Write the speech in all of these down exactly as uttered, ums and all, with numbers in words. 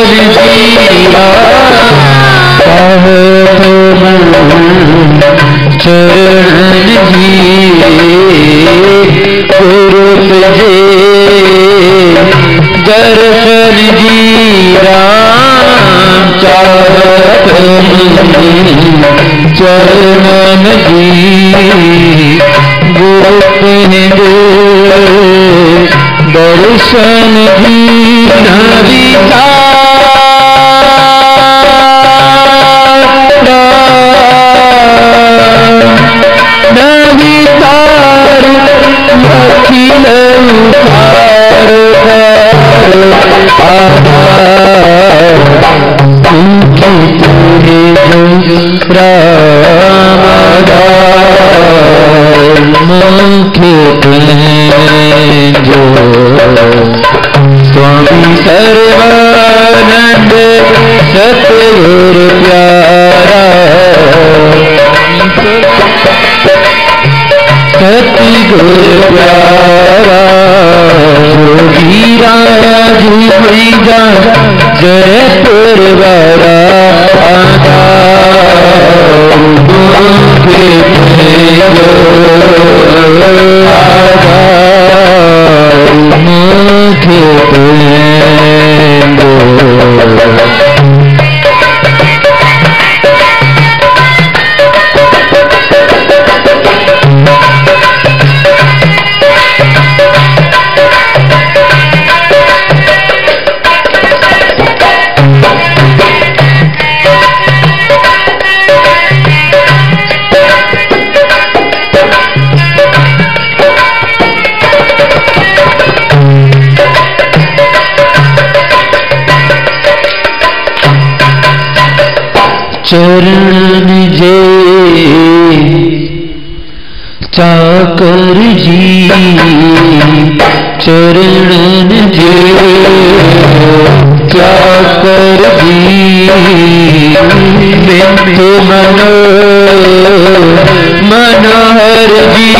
जीरा चरण जी गुरु तुझे दर्शन जीरा चाहत चरण जी गुरु तुझे दर्शन जी नविता नवितार अखिल उतार तेरे जो मुखे जो स्वामी सर्वानंद सतगुरु प्यारा सतगुरु प्यारा जोगीरा झूमेगा जयपुर वाला आगा मुखे मुखे चरण जे चाकर जी चरण जे चाकर जी बिंद मनो मनोहर जी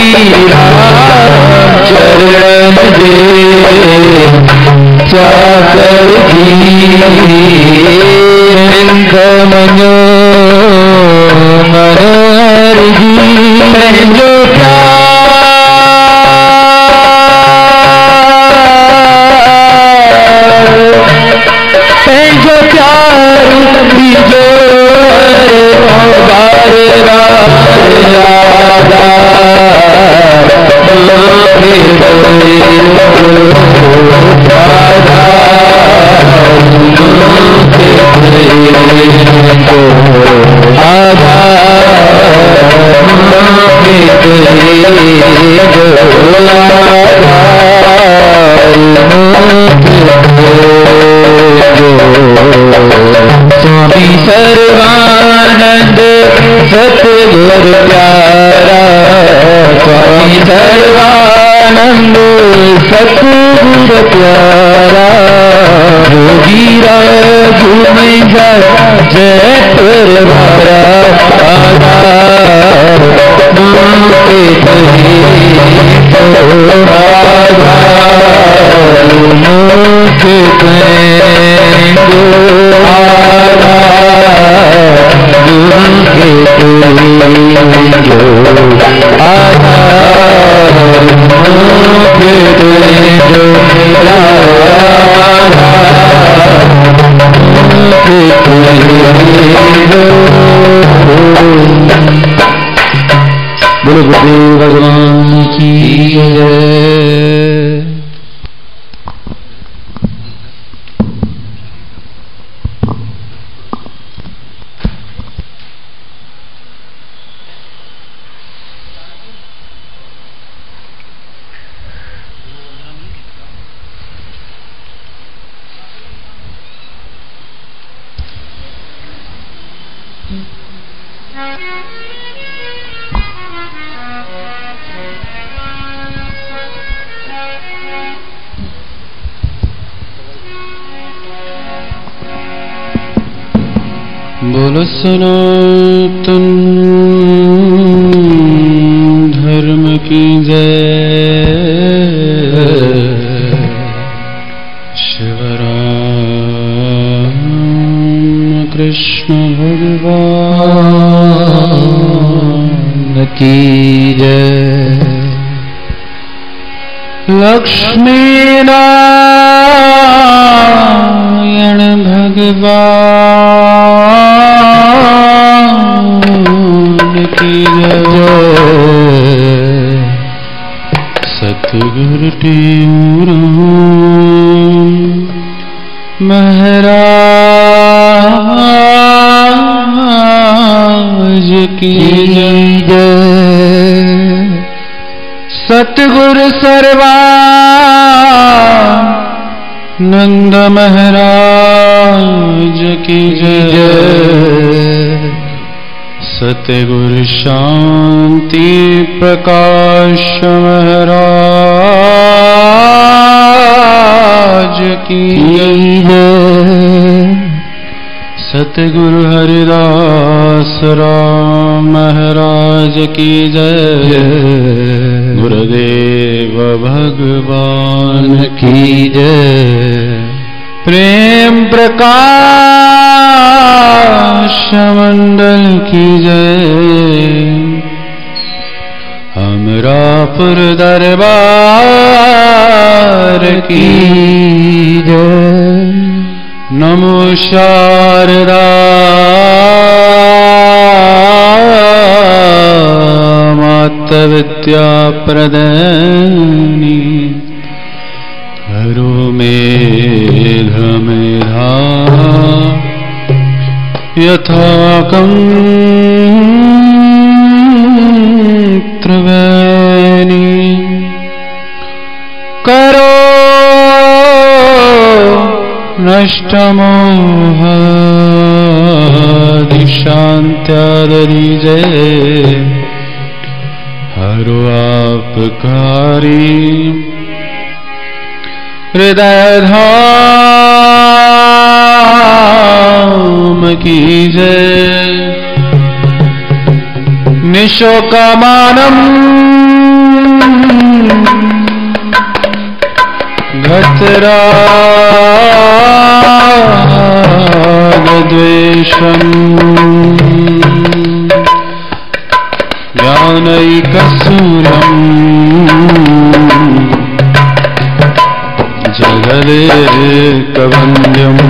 चरण जे चाकर जी बिंद मनो मनोहर जी जो जो प्यार जो बारे स्वामी सर्वानंद सतगुरु प्यारा स्वामी सर्वानंद सतगुरु प्यारा जोगीरा झूमेगा जयपुर वाला आधार मुझे बोलो गुरुदेव भगवान की जय। बोलो सनातन धर्म की जय। शिवराम कृष्ण भगवान की जय। लक्ष्मी नारायण भगवान की जय। सतगुरु टेऊर महाराज की जय। सतगुरु सर्वानंद महाराज की जय। सतगुरु शांति प्रकाश महाराज की जय। सतगुरु हरिदास राम महाराज की जय। गुरुदेव भगवान की जय। प्रेम प्रकाश मंडल की जय। हमरापुर दरबार की जय। नमो शारदा माता विद्या प्रदानी। हरो मेघ मेधा यथा कंत्रवैनी। करो नष्टमोहादिशान्त्यादि जय। हरो आपकारी हृदय धाम की जय। निशोकमानम गतरागद्वेषम् ज्ञानैकसूर्यम् जगदेकवन्द्यम्।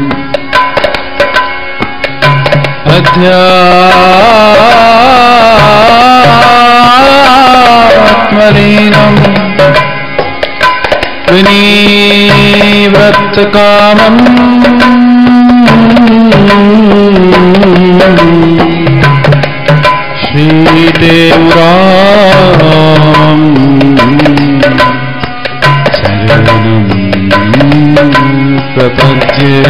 अध्यात्मलीनम् विनिवृत्तकामम्। श्रीदेवराम शरणं प्रपद्ये।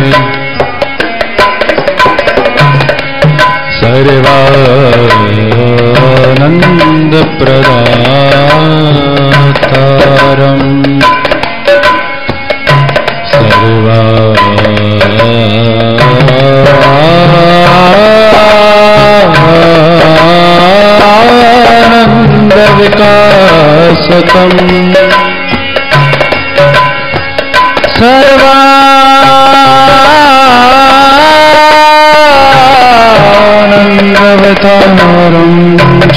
सर्वानन्दप्रदातारम् सर्वानन्दविकासकम्। सर्वानन्दवतारं च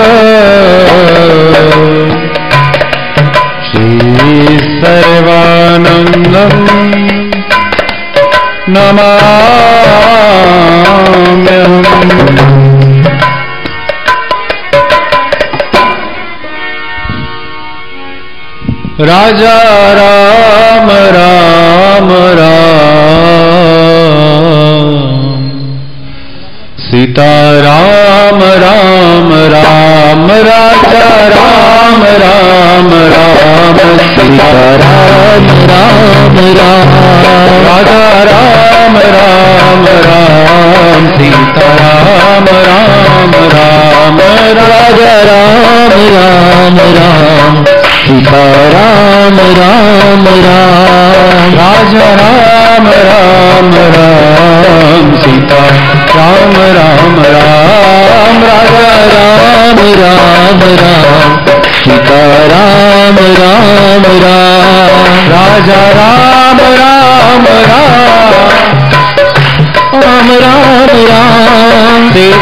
श्री सर्वानन्दम् नमाम्यहम्। राजा राम राम राम। सीता राम राम राम। राजा राम राम राम। सीता राम राम राम। राजा राम राम राम। सीता राम राम राम। राजा राम राम राम। सीता राम राम राम। राजा राम राम राम। सीता राम राम राम। राजा राम राम राम। सीता राम राम राम। राजा राम राम राम। राम राम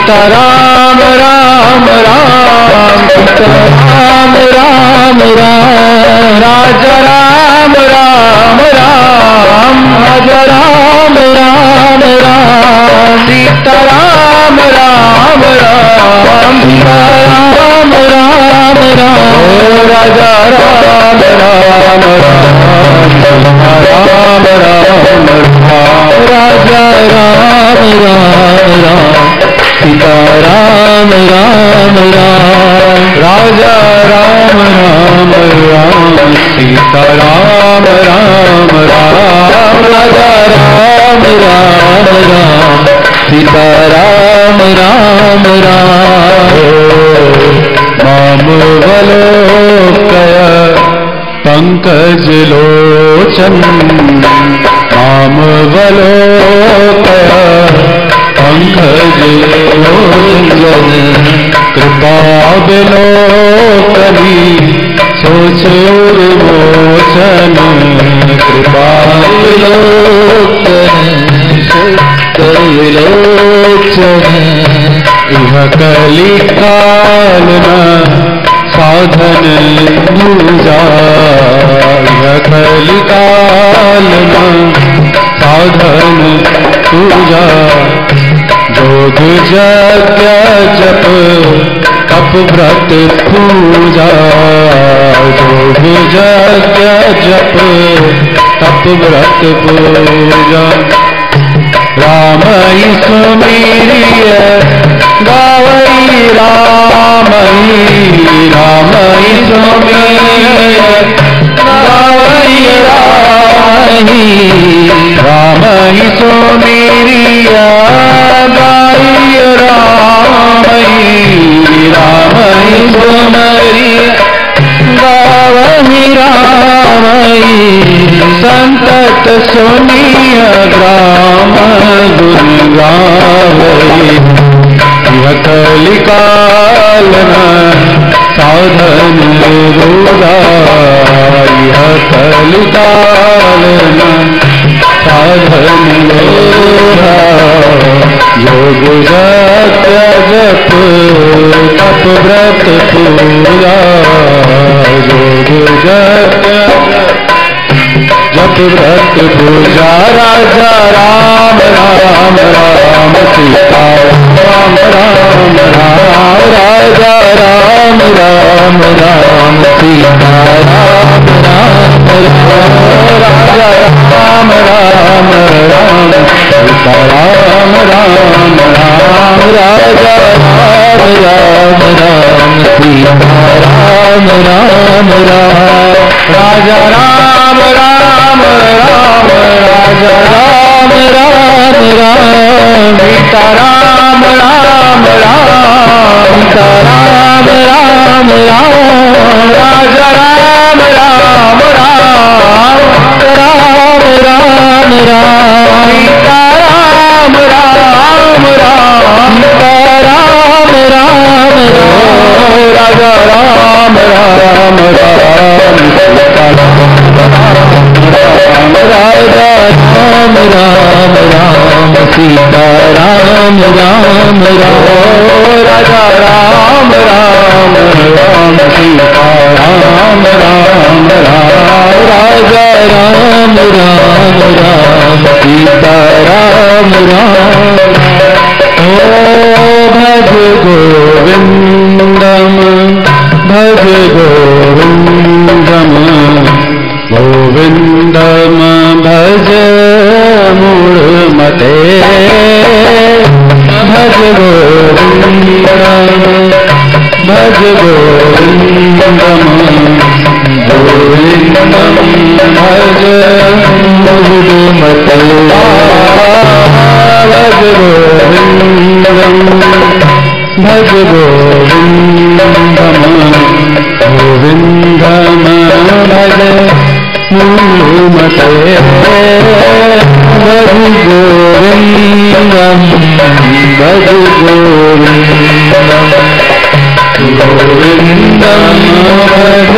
सीताराम राम राम सीताराम राम राम राजा राम राम राम राजा राम राम राम सीताराम राम राम सीताराम राम राम राजा राम राम राम राम राम राजा राम राम राम सीताराम राम राम राजा राम राम राम सीताराम राम राम राजा राम राम राम सीताराम राम राम माम वलोकय पंकज लोचन माम वलोकय पंकज लोचन कृपा विलोकनी सोचोर मोचन कृपा विलोकन लोचन इह कली काल साधन दूजा इह कली काल साधन दूजा जोग यज्ञ जप तप व्रत पूजा जोग यज्ञ जप तप व्रत पूजा राम सुमीरिय गावई राम राम सुमीरिय गावई राम राम सुमीरिय गाई राम राम सुमरिय गावई राम संतत सुनिय ग्राम गुण गावई यह कलिकाल साधन रूढ़ा यह कलिकाल साधन रूढ़ा योग सत्य जप तप व्रत पूजा योग सत्य जप व्रत पूजा राजा राम राम राम सीता राम राम राम राजा राम राम राम सीता राम राम राम राजा राम राम राम सीता राम राम राम राजा राम राम राम सीता राम राम राम राजा राम राम राम राजा राम राम राम सीता राम राम राम सीता राम राम राम राजा राम राम राम राम राम राम सीता राम राम राम सीता राम राम राम राजा राम राम राम सीता राम राजा राम राम राम सीता राम राम राम राजा राम राम राम सीता राम राम राम राजा राम राम राम सीता राम राम ओ भज गोविंदम भज गोविंदम गोविंदम भज मूढ़मते भज गोविंदम भज गोविंदम गोविंदम भज मूढ़मते भज गोविंदम भज गोविंदम गोविंदम भज मूढ़मते भज गोविंदम भज गोविंदम गोविंदम भज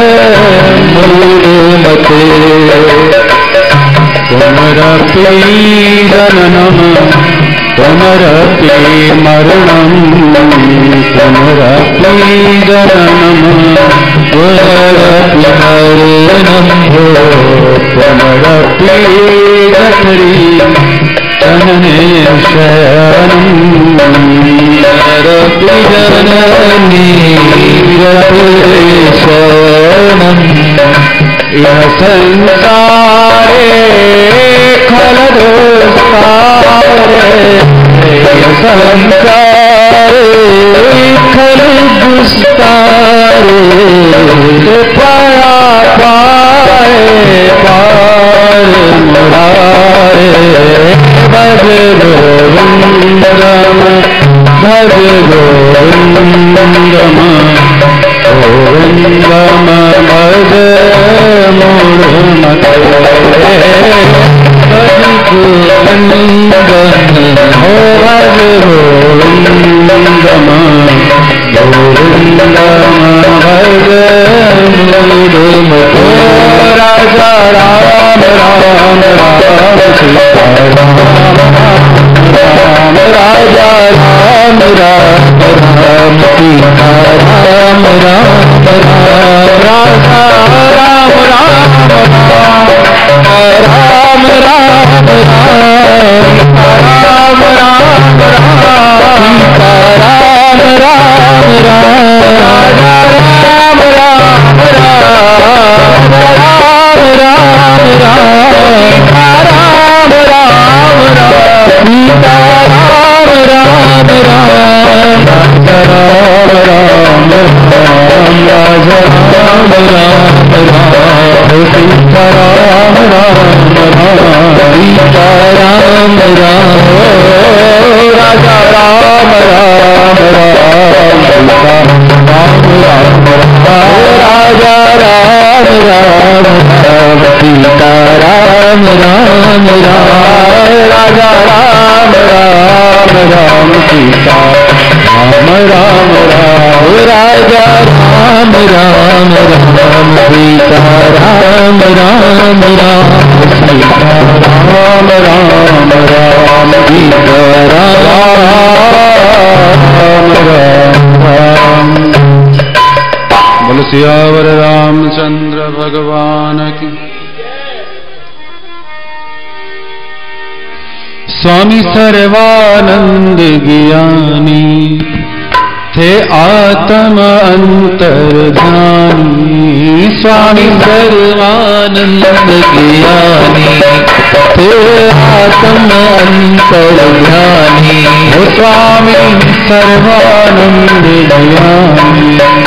मूढ़मते कुमरपीडनम पुनरपि मरणं पुनरपि जननं पुनरपि मरणं भो पुनरपि गठरी जनने शरणं पुनरपि जननी शरणं यह संसारे खलदुस्तारे यह संसारे खलदुस्तारे पाया पाए पार मुरारे भज गोविंदम भज गोविंदम गोविंदम भज मूढ़मते भज गोविंदम हो भज गोविंदम गोविंदम भज मूढ़मते राजा राम राम राम सीता राम राम राजा राम राम राम सीता राम राम राम राजा राम राम राम राम राम राम राम राम सीता राम राम राम राजा राम राम राम राम राम राम राम राम राम सीता राम राम राम राजा राम राम राम राजा राम राम राम सीता राम राम राम सीता राम राम राजा राम राम राम सीता राम राम राजा राम राम राम सीता राम राम राम राजा राम राम राम सीता राम राम राम राजा राम राम राम सीता राम राम राम सीता राम राम राम सीता राम राम। बोलो सियावर रामचंद्र भगवान की। स्वामी सर्वानंद ज्ञानी थे आत्म अंतर्ध्यानी स्वामी सर्वानंद ज्ञानी थे आत्म अंतर्ध्यानी स्वामी सर्वानंद ज्ञानी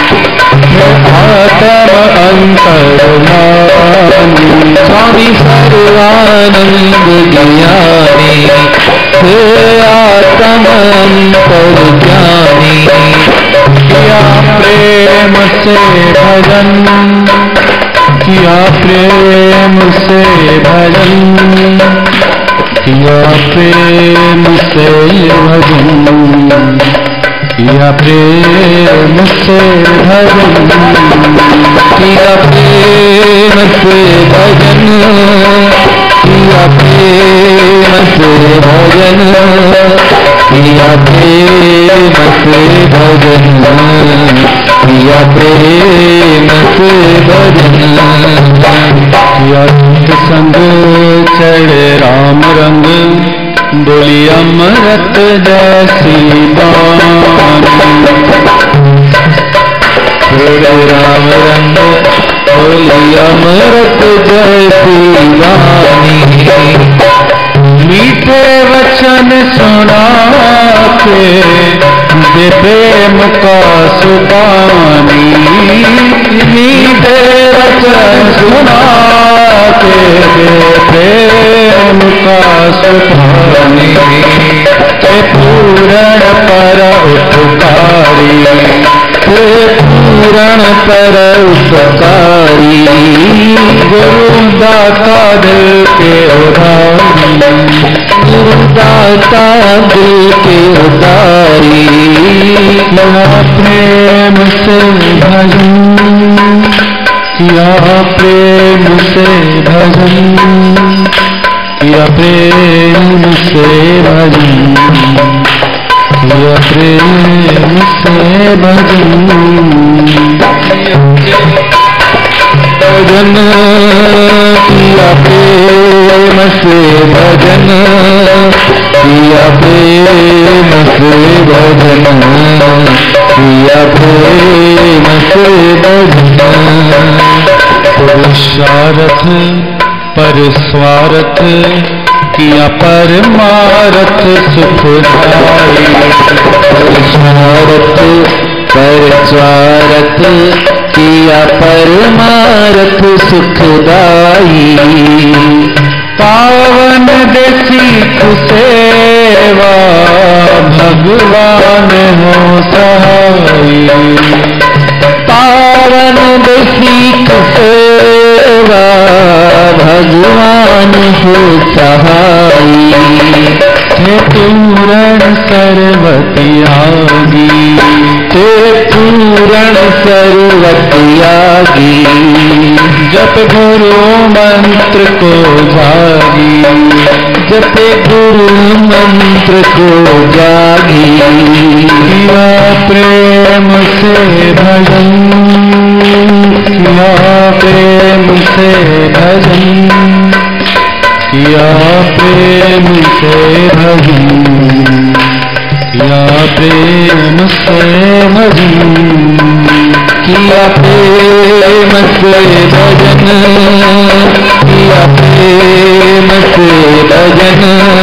आत्म अंतर्ध्यानी स्वामी सर्वानंद ज्ञानी हे आत्म अंतर्ध्यानी किया प्रेम से भजन किया प्रेम से भजन किया प्रेम से भजन किया प्रेम से भजन किया प्रेम से भजन किया प्रेम से भजन किया प्रेम से भजन किया प्रेम से भजन किया संग चढ़े राम रंग बोली अमृत जैसी बानी थोड़े राम रंग बोली अमृत जैसी बानी मीठे वचन सुना के दे प्रेम का सुपानी मीठे वचन सुना के दे प्रेम का सुपानी पूरण पर उपकारी पूरण पर उपकारी गुरु दाता दिल के उधारी गुरु दाता दिल के उधारी किया प्रेम से भजन किया प्रेम से भजन किया प्रेम से भजन, किया प्रेम से भजन, भजन किया प्रेम से भजन, किया प्रेम से भजन, किया प्रेम से भजन। पुरुषार्थ पर स्वार्थ किया परमार्थ सुखदाई, पुरुषार्थ पर स्वार्थ किया परमार्थ सुखदाई। पावन देसिक सेवा भगवान हो सहाई, पावन देसिक सेवा भगवान हो सहाई। हे पूरण सर्वत्यागी, हे पूरण सर्वत्यागी, जप गुरु मंत्र को जागी, जप गुरु मंत्र को जागी। किया प्रेम से भजन, किया प्रेम से भजन, किया प्रेम से भजन, किया प्रेम से भजन, किया प्रेम से भजन, किया प्रेम से भजन,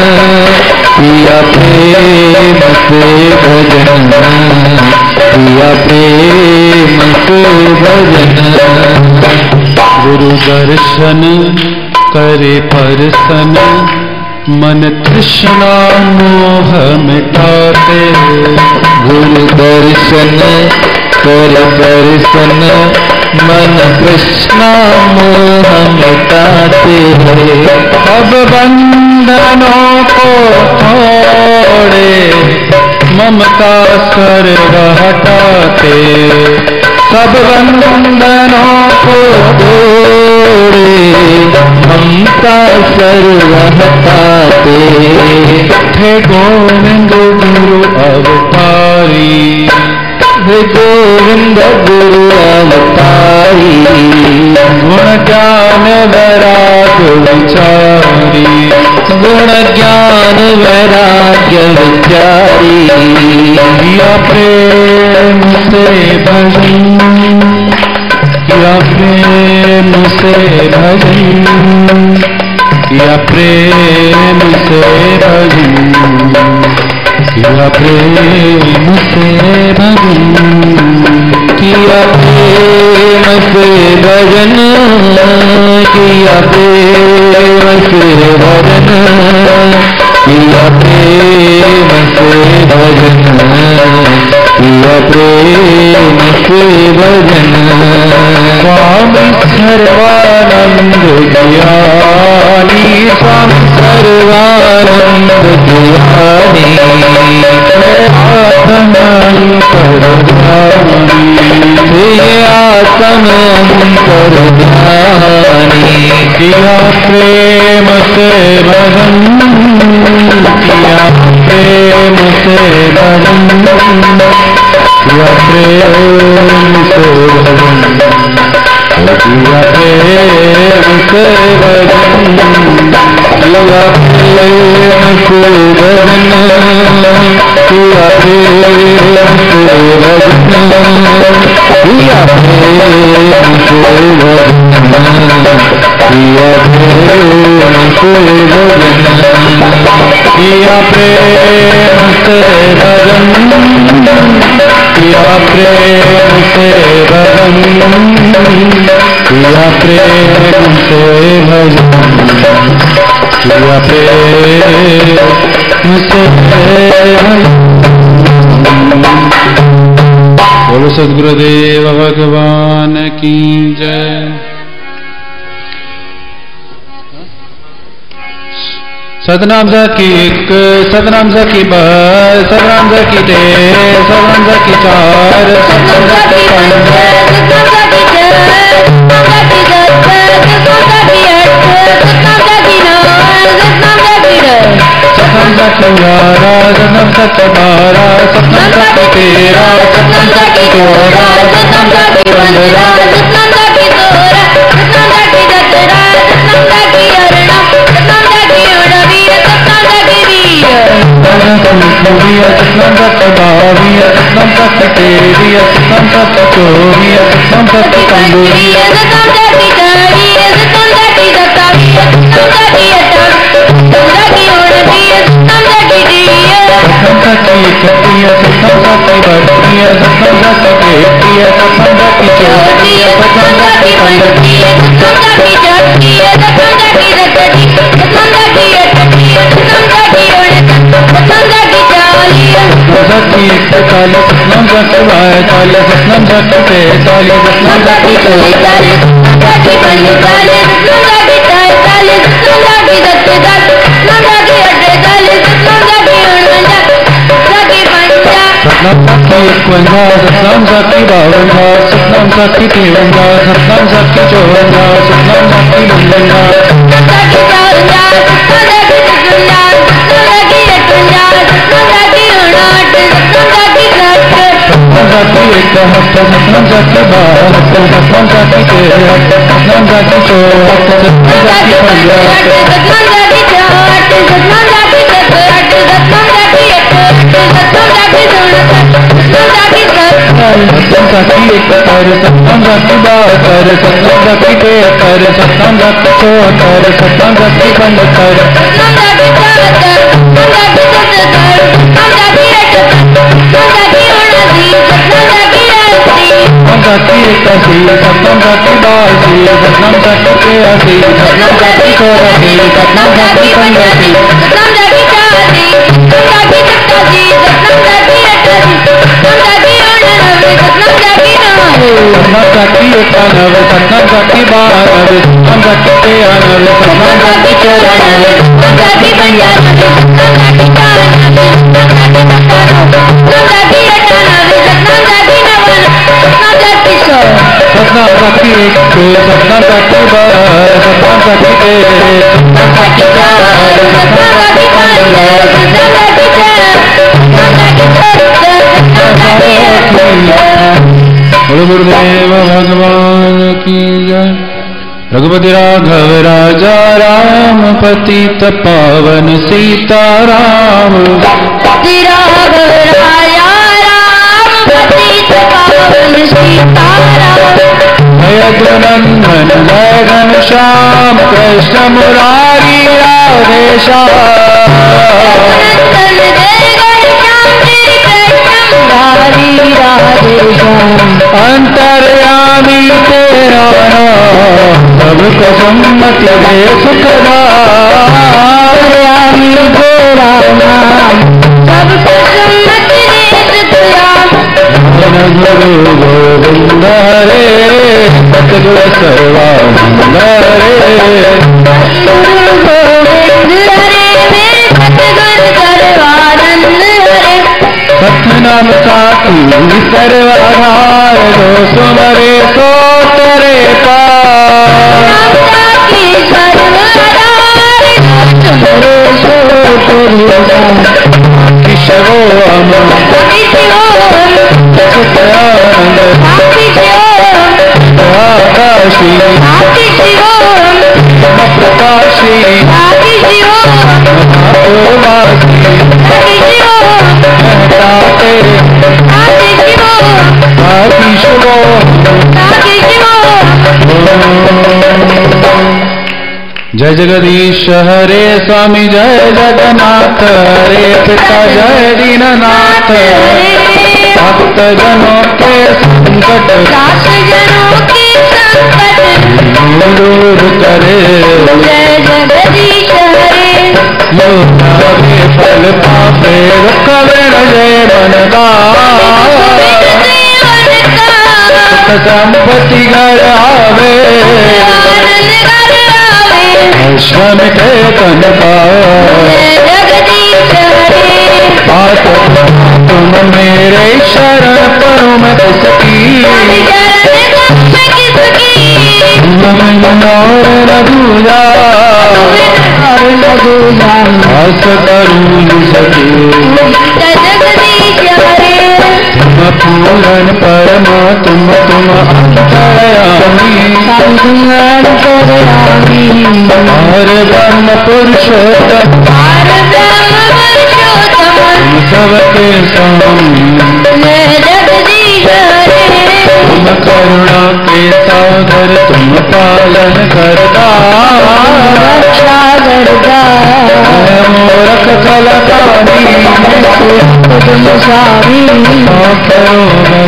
किया प्रेम से भजन, किया प्रेम से भजन। गुरु दर्शन करे परसन, मन तृष्णा मोह मिटाते, गुरु दर्शन कर दर्शन मन तृष्णा मोह मिटाते हैं। अब बंधनों को तोड़े ममता सर्व हटाते, सब बंधनों को तोड़े ममता सर्व हटाते। हे गोविंद गुरु अवतारी, हे गोविंद गुरु अवतारी, गुण ज्ञान वैराग्य विचारी, गुण ज्ञान वैराग्य विचारी। किया प्रेम से भजन, किया प्रेम से भजन, किया प्रेम से भजन, किया प्रेम से भजन, किया प्रेम से भजन, किया प्रेम से भजन, किया प्रेम से भजन, किया प्रेम से भजन। स्वामी सर्वानंद ज्ञानी, स्वामी सर्वानंद ज्ञानी, आत्मांतर ज्ञानी, हे आत्मांतर ज्ञानी। किया प्रेम से भजन, किया प्रेम से भजन, किया प्रेम से भजन, किया प्रेम से भजन, लगा प्रेम से भजन, किया प्रेम से भजन, किया प्रेम से भजन, किया प्रेम से भजन, किया प्रेम से भजन, किया प्रेम से भजन, किया प्रेम से भजन, किया प्रेम से भजन। बोलो सद्गुरुदेव भगवान की जय। सतनाम जा की एक, सतनाम जा की बस, सतनाम जा की तेरह, सतनाम जा की चार, सतनाम जा की पंच, सतनाम जा की छह, सतनाम जा की दस, सतनाम जा की आठ, सतनाम जा की नौ, सतनाम साखी ग्यारह सतनाम साखी बारह सतनाम साखी तेरह सतनाम साखी चौदह सतनाम साखी पंद्रह सतनाम साखी सोलह सतनाम साखी सत्रह सतनाम साखी अठारह सतनाम साखी उन्नीस सतनाम साखी बीस सतनाम साखी बाईस सतनाम साखी तेईस सतनाम साखी चौबीस सतनाम साखी पंद्रह सतनाम साखी छब्बीस सतनाम साखी सत्ताईस सतनाम साखी अट्ठाईस सतनाम साखी उनतीस सतनाम साखी तीस सतनाम साखी इकतीस सतनाम साखी बत्तीस सतनाम साखी तैंतीस सतनाम साखी चौंतीस सतनाम साखी पैंतीस सतनाम साखी छत्तीस सतनाम साखी सत्ताईस सतनाम साखी अड़तीस सतनाम साखी उनतीस सतनाम साखी चालीस सतनाम साखी इकतालीस सतनाम साखी बाईस सतनाम साखी तैंतालीस सतनाम साखी चौवालीस सतनाम साखी पैंतालीस सतनाम साखी तैंतालीस सतनाम साखी सत्तालीस सतनाम साखी अठतालीस सतनाम साखी उनचास साखी पंचास सतनाम साखी इक्यावन सतनाम साखी बावन सतनाम साखी तिरपन सतनाम साखी चौवन सतनाम साखी पचपन सतनाम साखी चौवन सतनाम साखी पचपन सतनाम साखी अठवंजा सतनाम साखी उनहठ सतनाम साखी साठ सतनाम साखी इकहत्तर सतनाम साखी बहत्तर सतनाम साखी तिरहत्तर सतनाम साखी चौहत्तर सतनाम साखी पंद्रह सतनाम साखी चौहठ सतनाम साखी सतहठ सतनाम साखी अठहत्तर सतनाम साखी उनसठ सतनाम साखी सत्तर सतनाम साखी इकहत्तर सतनाम साखी बहत्तर सतनाम साखी तिहत्तर सतनाम साखी चौहत्तर सतनाम साखी पंचहत्तर सतनाम साखी चौहत्तर सतनाम साखी सतहत्तर सतनाम साखी अठहत्तर सतनाम साखी उनासी सतनाम साखी अस्सी सतनाम साखी इक्यासी सतनाम साखी बासी सतनाम साखी तिरासी सतनाम साखी चौरासी सतनाम साखी पंचासी सतनाम साखी छियासी सतनाम साखी सतासी सतनाम साखी अठासी सतनाम साखी उनानवे सतनाम साखी नवानवे सतनाम साखी इक्यानवे सतनाम साखी बानवे सतनाम साखी तिरानवे सतनाम साखी चौरानवे सतनाम साखी पंचानवे सतनाम साखी चौरानवे सतनाम साखी सत्तानवे सतनाम साखी अठानवे सतनाम साखी नवानवे सतनाम साखी सौ सतनाम साखी एक सतनाम साखी बारह सतनाम साखी तेरह सतनाम साखी चौदह सतनाम साखी पंद्रह सतनाम साखी तेरह सतनाम साखी चौदह सतनाम साखी बोलो गुरुदेव भगवान की जय। रघुपति राघव राजा राम पतित पावन सीताराम राघव राजा राम पतित पावन सीताराम जय नंदन जय घनश्याम कृष्ण मुरारी राधे श्याम अंतर्यामी तेरा सबको सम्मति दे सुखदामी तेरा नाम सबको सम्मति दे सुखदाम गुरु गोविंद हरे सतगुरु सर्वानंद हरे गुरु गोविंद हरे सतगुरु सर्वानंद हरे सत नाम साखी सर्वाधार जो सुमरे सो तेरे पार साखी सर्वाधार जो सुमरे सो तेरे पार किशो अमर किशो सत्यानंद किशो आकाशी किशो प्रकाशी किशो महावासी किशो ताते ताते शिवो ताते शिवो ताते शिवो जय जगदीश हरे स्वामी जय जगन्नाथ हरे पिता जय दीननाथ भक्त जनों के संकट दास जनों के संकट दूर करे जय जगदीश हरे लोकावे फल पापे रुकवे जय बनदा सुख संपत्ति घर आवे श्रम के तन पाओ तुम मेरे शरण परो मैं किसकी और रघुजा आस करूँ सके पूरन परम तुम तुम अंतर्यामी और ब्रह्म पुरुषोत्तम तुम सबके स्वामी तुम करुणा के सागर तुम पालन करता मोरख कलकारी तुम सारी करो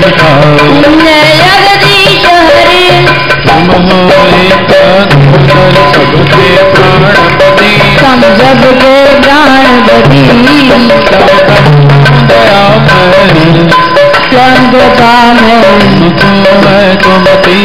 तुम हो एक सबके प्राणपति हम सबके प्राणपति मैं तुमती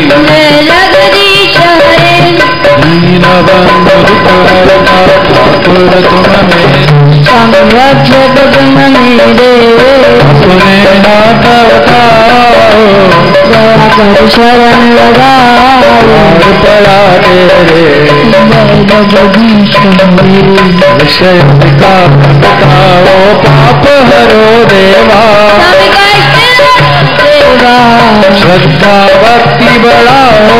ठाकुर तुम मेरे संरक्षक तुम मेरे अपने हाथ बताओ दया कर शरण लगाओ और पड़ा तेरे जगदीश विषय का बताओ पाप हरो देवा श्रद्धा भक्ति बढ़ाओ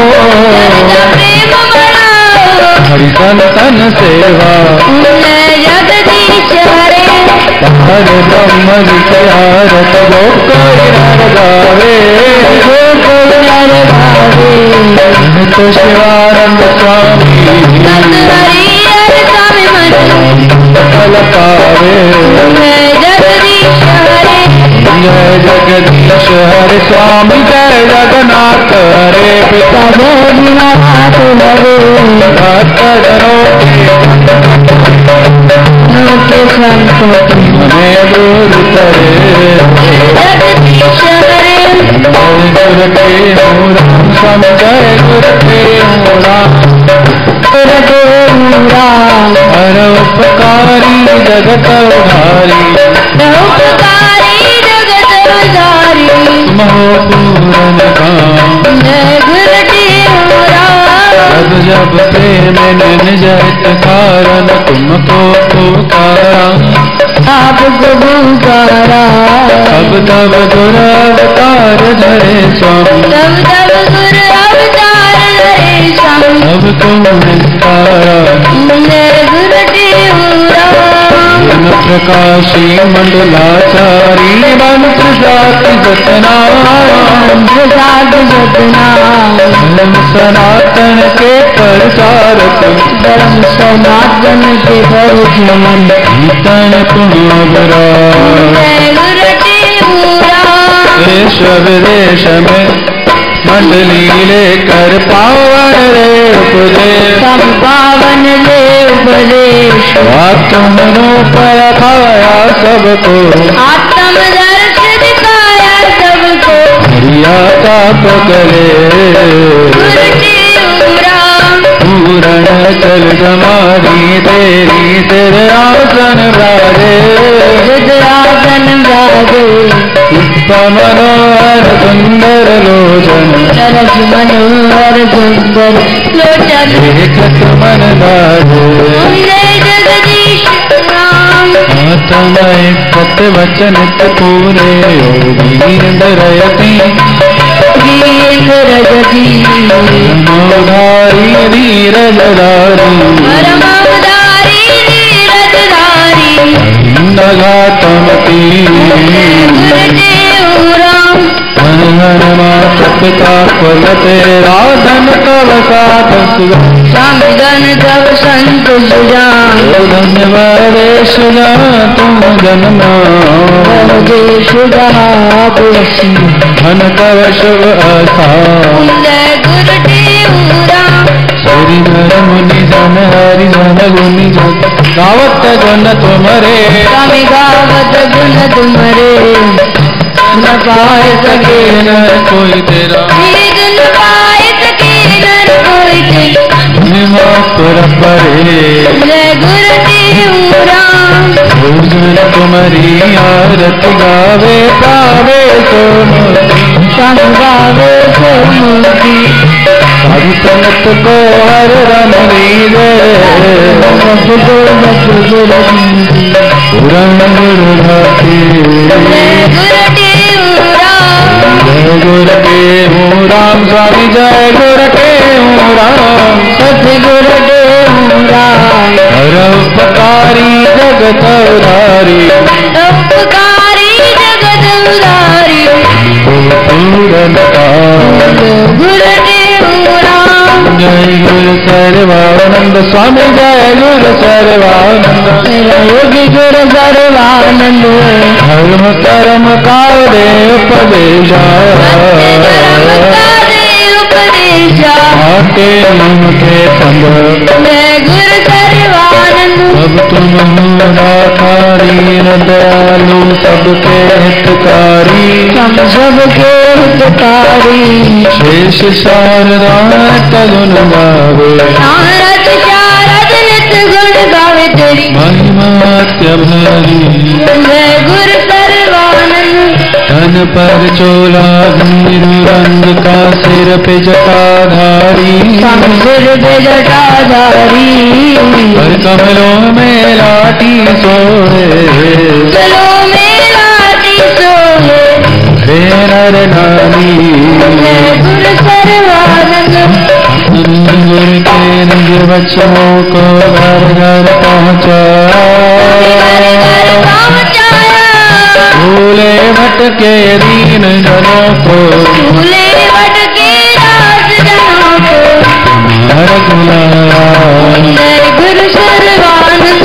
हरि संतन सेवा हर ब्रह्म विचारत वो कोई नर गावे तो शिवानंद स्वामी फल पावे जय जगदीश हरे स्वामी जय जगन्नाथ हरे पिता भोजनाथ हरे भक्तजनों के संत हमें दूर करे गुर के मूरा समझय गुर के मूरा गुर के मूरा हर उपकारी जगत उधारी तुम हो पूरन काम जब जब प्रेम निज कारण तुमको पुकारा आपको पुकारा तब तब गुर अवतार धरे स्वामी तब तब गुर अवतार धरे स्वामी अब तुम निस्तारा प्रकाशी मंडलाचारी मंत्र जाति सतनाम जाति सतनाम धर्म सनातन के प्रचारक धर्म सनातन के परचमन कीर्तन पुण्यवरा देश विदेश में मंडली लेकर पावन रे उपदेश पावन रे उपदेश आत्म रूप रखाया सबको आत्म दर्श दिखाया सबको हरिया ताप करे पूरण चल जमारी तेरी सिर आसन राजे आसन राजे मनोहर सुंदर लोचन सरस मनोहर सुंदर लोचन देखत मन लागे जगदीश राम आत्मा एक वचन पूरे योगी रयती रजती मोधारी धीरज धारी परमोधारी धीरज धारी नगातमती पिता कुल तेरा धन तव साथ स्वामी धन तव संत सुजा धन्यवाद सुजा तुम जन्मा सुजा धन तव शुभ आशा हरि धर मुनि जन हरि जन गुनि जन गावत गुण तुमरे स्वामी गावत गुण तुमरे न पाए सके न कोई तेरा न पाए सके न कोई तेरा महिमा पुरपरे जय गुरुदेव राम भोजन तुम्हारी आरत गावे पावे सो मोती गावे सो मोती साधु संगत को हर रम लीजे पुराण गुरु भाती जय गुरुदेव राम जय गुरुदेव राम स्वामी जय गुरुदेव राम सतगुरुदेव राम हर उपकारी जगत उधारी उपकारी जगत उधारी पूरन गुरुदेव राम जय गुरु सर्वानंद स्वामी जय गुरु सर्वानंद योगी गुरु सर्वानंद धर्म कर्म काले उपदेशा आके नमके संग जय गुरु सर्वानंद अब तुम निराकारी दयालु सबके हितकारी हम सबके हितकारी शेष शारदा तगुन गावे शारद शारद नित गुण गावे तेरी महिमा भरी जय गुरु सर्वानंद तन पर चोला घीरु रंग का सिर पे जटाधारी सिर पे जटाधारी पर कमलों में लाठी सोहे चलो में लाठी सोहे हे नर नारी जय गुरु सर्वानंद गुरु के निज बच्चों को घर घर पहुँचाया भूले भटके दीन जनों को भूले भटके दास जनों को हर गुलाया जय गुरु सर्वानंद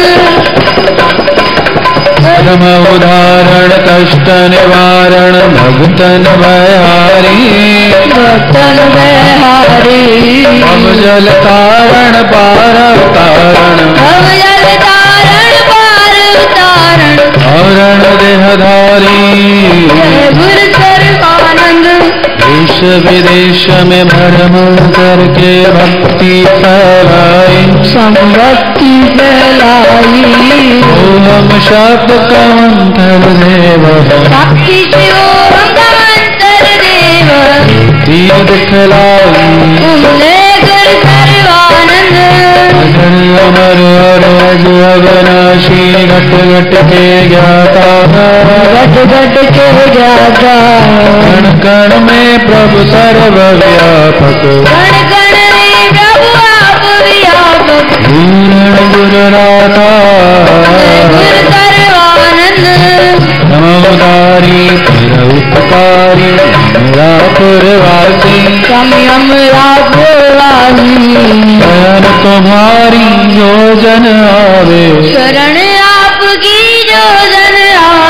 धर्म उदाहरण कष्ट निवारण भगतन भयहारी भक्तन बिहारी अब जल तारण पार तारण हम जल तारण पार उतारण तारण देहधारी जय गुरु सर्वानंद देश विदेश में भ्रम करके भक्ति फैलाई संभक्ति फैलाई ओम शब्द का मंत्र देव भक्ति शिवोम मंत्र देव तीर दिखलाई जय गुरु सर्वानंद अजर अमर अरज अविनाशी घट घट के ज्ञाता घट घट के ज्ञाता कण कण में प्रभु सर्वव्यापक गण गण में प्रभु आप व्यापक पूर्ण गुरुनाथा गुरु सर्वानंद नमोदारी परोपकारी पुरवासी संयम राघवासी शरण तुम्हारी योजन आवे शरण आपकी जो जन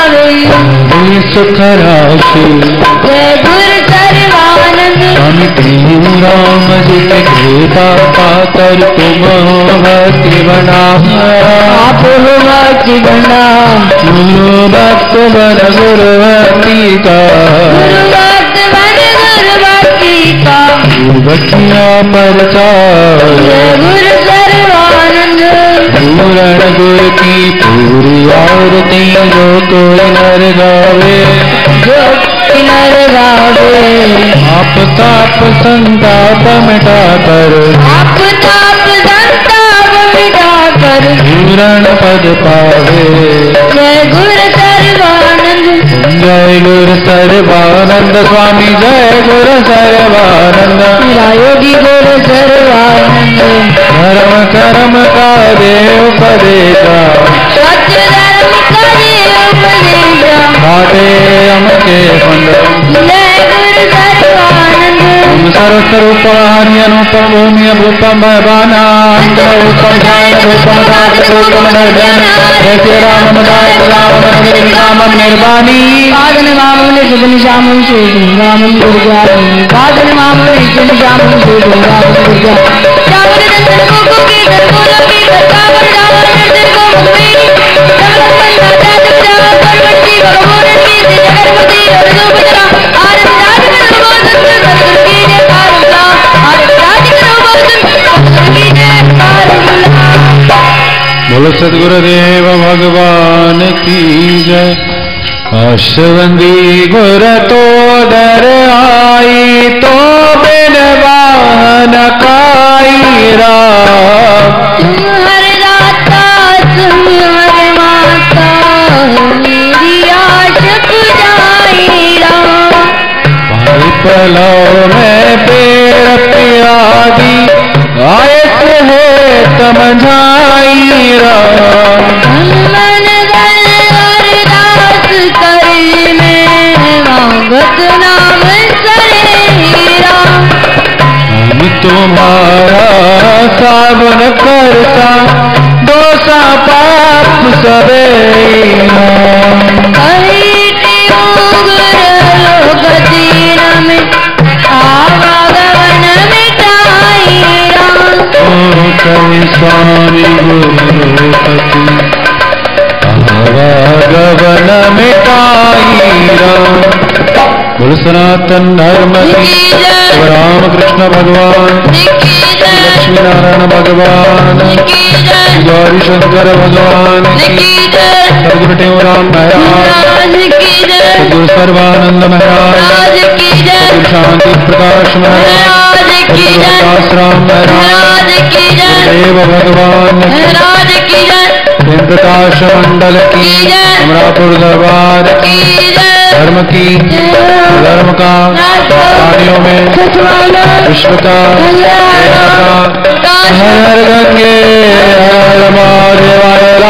आवे सुख राशि जय गुरु सर्वानंद स्वामी प्रेम राम जी के कृपा पाकर तुम भक्ति बना आप हो भक्ति बना गुरु भक्त बन गुरु भक्ति का गुरु भक्त बन गुरु भक्ति का बच्चिया प्रचार जय गुरु सर्वानंद पूर्ण गुरु की पूरी आरती जो कोई नर गावे जो नर गावे आप ताप संताप मिटा कर आप ताप संताप मिटा कर पूर्ण पद पावे जय गुरु सर्वानंद जय गुरु सर्वानंद स्वामी जय गुरु सर्वानंद योगी गुरु सर्वानंद धर्म कर्म का देव उपदेशा सत्य धर्म करे उपदेशा बाटे अमके फंड जय गुरु सर्वानंद ओम सर्वस्वरूपम हरि अनुपम भूमि रूपम भवानांत रूपम ध्यान रूपम राज रूपम निर्जन जय श्री राम दाय राम राम निर्वाणी साधन मामले सुबन श्याम श्री राम दुर्गा साधन मामले सुबन श्याम श्री राम दुर्गा श्याम दर्शन को को के दर्शन की दर्शन रावण दर्शन को मुक्ति समस्त बंदा जात जात परमति भगवान की जगरपति और रूप जरा आरम राज करो दर्शन की जय आरम राज करो दर्शन की जय बोलो सद्गुरुदेव भगवान की जय। अश्वंदी गुर तो दर आई तो बिन वाहन काई राम। हर दाता तुम हर माता मेरी आश पुजाई राम। भाई पलाव में पेड़ प्यादी आयत है तमझाई राम। मन दल अरदास कर में मांगत नाम सरे राम। हम तुम्हारा सावन करता दोसा पाप सबे गतीन में आवागमन मिटाई राम। कवि स्वामी गुरुपति आवागमन मिटाई राम। बोल सनातन धर्म की राम कृष्ण भगवान लक्ष्मी नारायण भगवान गौरी शंकर भगवान सदगुरु टेवराम महाराज सदगुरु सर्वानंद महाराज सदगुरु शांति प्रकाश महाराज सदगुरु राम महाराज देव भगवान प्रकाश मंडल की अमरापुर दरबार धर्म की धर्म का प्राणियों में विश्व का हर गंगे हर महादेवाय।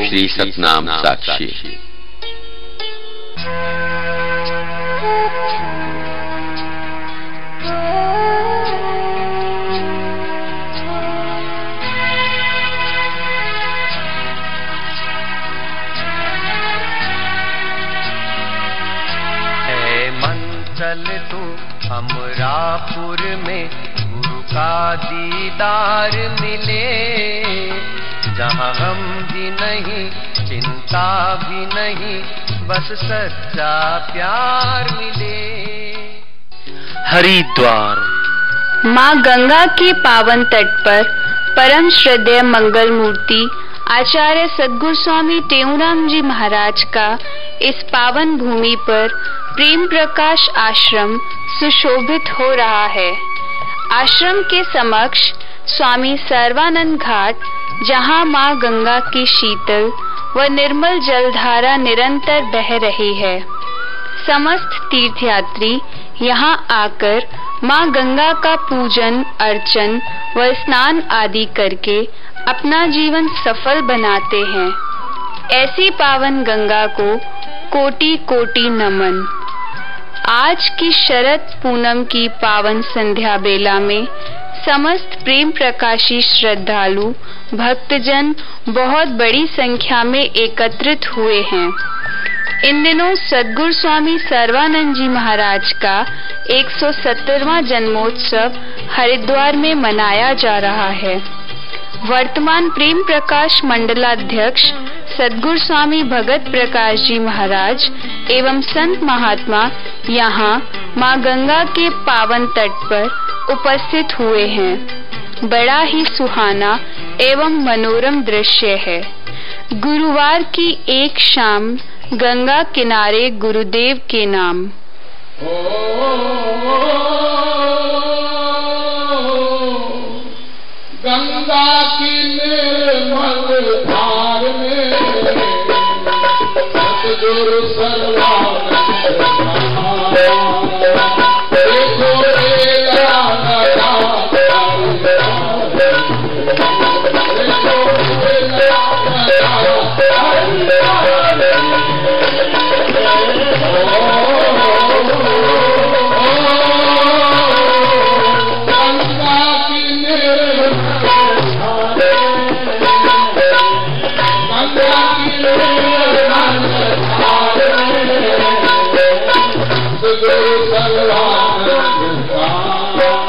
श्री सतनाम साक्षी। चल तू अमरापुर में गुरु का दीदार मिले, जहाँ हम भी नहीं चिंता भी नहीं, बस सच्चा प्यार मिले। हरिद्वार। माँ गंगा के पावन तट पर परम श्रद्धेय मंगल मूर्ति आचार्य सद्गुरु स्वामी टेऊराम जी महाराज का इस पावन भूमि पर प्रेम प्रकाश आश्रम सुशोभित हो रहा है। आश्रम के समक्ष स्वामी सर्वानंद घाट, जहां मां गंगा की शीतल व निर्मल जलधारा निरंतर बह रही है। समस्त तीर्थयात्री यहां आकर मां गंगा का पूजन अर्चन व स्नान आदि करके अपना जीवन सफल बनाते हैं। ऐसी पावन गंगा को कोटि कोटि नमन। आज की शरद पूनम की पावन संध्या बेला में समस्त प्रेम प्रकाशी श्रद्धालु भक्तजन बहुत बड़ी संख्या में एकत्रित हुए हैं। इन दिनों सद्गुरु स्वामी सर्वानंद जी महाराज का एक सौ सत्तरवां जन्मोत्सव हरिद्वार में मनाया जा रहा है। वर्तमान प्रेम प्रकाश मंडलाध्यक्ष सद्गुरु स्वामी भगत प्रकाश जी महाराज एवं संत महात्मा यहाँ माँ गंगा के पावन तट पर उपस्थित हुए हैं। बड़ा ही सुहाना एवं मनोरम दृश्य है। गुरुवार की एक शाम गंगा किनारे गुरुदेव के नाम। गंगा की निर्मल धार में सतगुरु सर्वानंद